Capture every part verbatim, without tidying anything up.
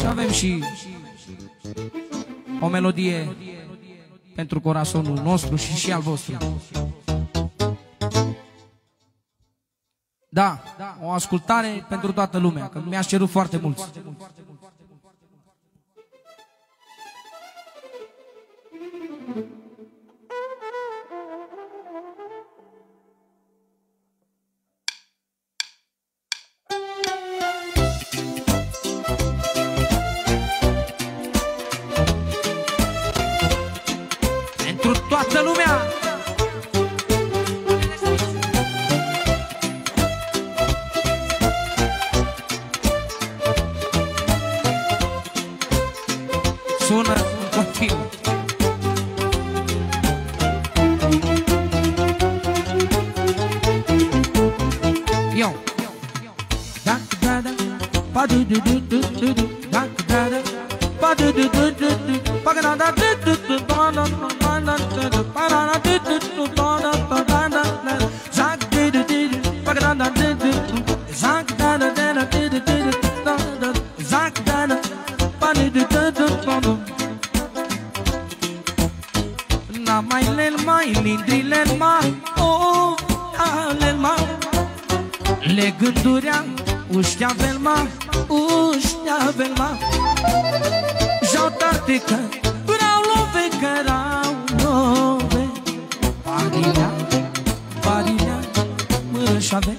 Și avem și o melodie pentru corazonul nostru și și al vostru. Da, o ascultare pentru toată lumea, că mi-ați cerut foarte mulți. Pentru toată lumea. Sună în continuu. Eu. Da da da, pa du du du du du du, da da da, pa du du du du du, pa da da du du du, da da da da da, pa da da du du du, da da da da da, zac du du du, pa da da du du, zac da da da da du du du, da da, zac da da, pa du du du du. Na mai lel mai lindrilel mai, oh, alel mai. Le gândurea uștea velma, uștea velma. Și-au tarte că vreau love, că vreau love. Parilea, parilea, mărășave.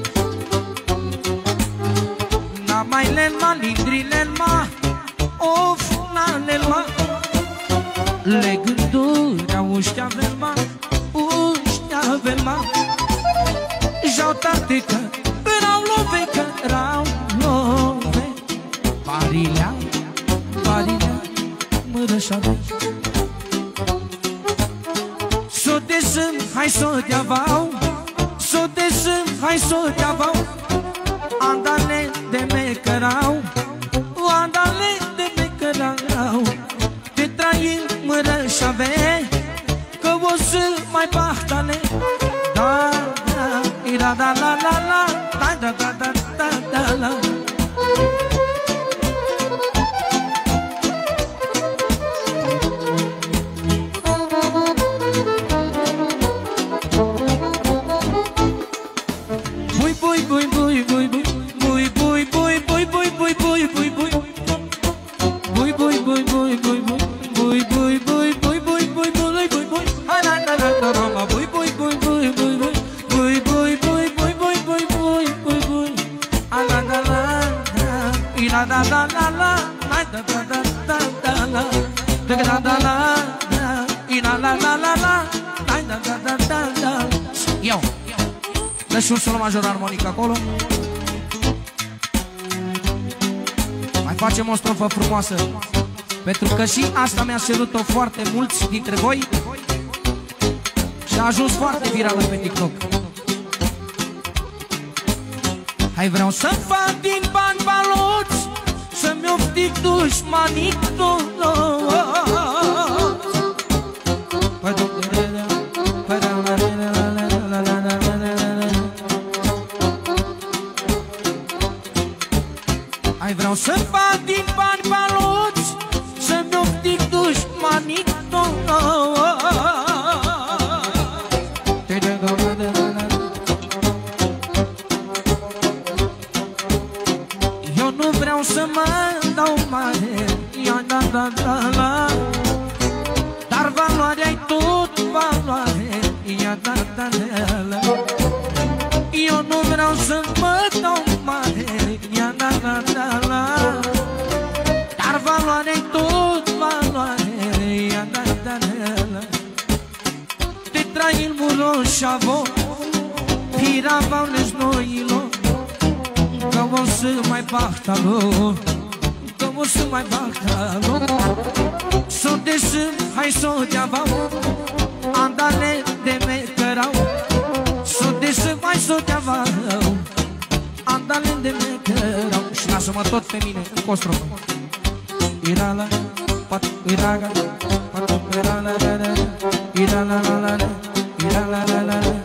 Na mai lelma, lindrilelma, of, na lelma. Le gândurea uștea velma, uștea velma. Și-au tarte că vreau love, că vreau love. Parilea, parilea, mărășave. S-o desân, hai s-o deavau, s-o desân, hai s-o deavau. Andale de mecărau, andale de mecărau. Te trai mărășave, că o să mai pahtale. Da, da, da, la, la, la, da, da, da, da, da, da, la. Bui, bui, bui, bui, bui, bui, bui, bui, bui, bui, bui, bui, bui, bui, bui. Bui, bui, bui, bui, bui, bui, bui, bui, bui, bui, bui, bui, bui, bui, bui. Hai, la, la, la, la, la, bui, bui, bui, bui, bui, bui. Bui, bui, bui, bui, bui, bui, bui, bui, bui. A la la la la, i la la la la la, la da da da da da la, da da da la la, i la la la la la, la da da da da da. Eu, dă și un solo major armonic acolo. Mai facem o strofă frumoasă, pentru că și asta mi-a cerut-o foarte mulți dintre voi și a ajuns foarte virală pe TikTok. Hai, vreau să fac din bani baloți, să-mi oftic dușmanii toți. Hai, vreau să fac din bani baloți, să-mi oftic dușmanii toți. Eu nu vreau să mă dau mare, ia da da da la, dar valoarea-i tot valoare, ia da da da la. Eu nu vreau să mă dau mare, ia da da da la, dar valoarea-i tot valoare, ia da da da la. Te trai il muroșavo, piravau nesnoilo, că o să mai bahtalo, că o să mai bahtalo. S-o desân, hai s-o deavau, andale de mecărau. S-o desân, hai s-o deavau, andale de mecărau. Și lasă-mă tot pe mine, încă o strofă. Irala, pat, iraga, pat, irala, la, la, irala, la, la, la, irala, la, la, la.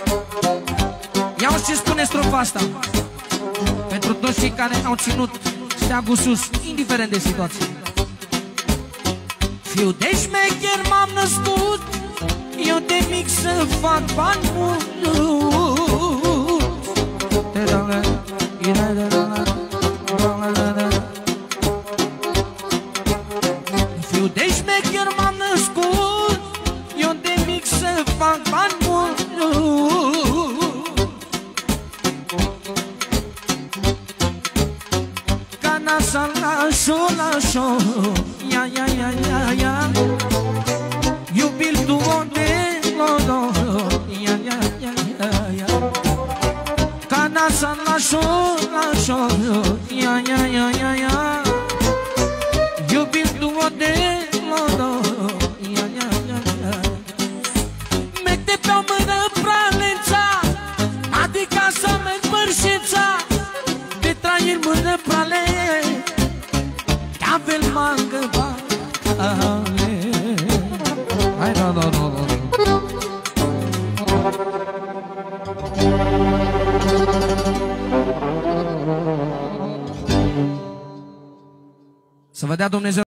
Ia-o ce spune strofa asta, pentru toți cei care au ținut steagul sus, indiferent de situație. Fiu de șmecher m-am născut, eu de mic să fac bani mulți. Fiu de șmecher m-am născut, eu de mic să fac bani mulți. Canasa la-șo, la-șo, ia, ia, ia, ia, ia. Iubil tu onde, lo-do, ia, ia, ia, ia, ia. Canasa la-șo, la-șo, ia, ia, ia, ia, ia. Iubil tu onde, lo-do, ia, ia, ia, ia. Mete pe-o mână pralența, adică să merg mărșeța. De trai în mână prale, Cavel mangă bale. Hai, no, no, no, no. Să vă dea Dumnezeu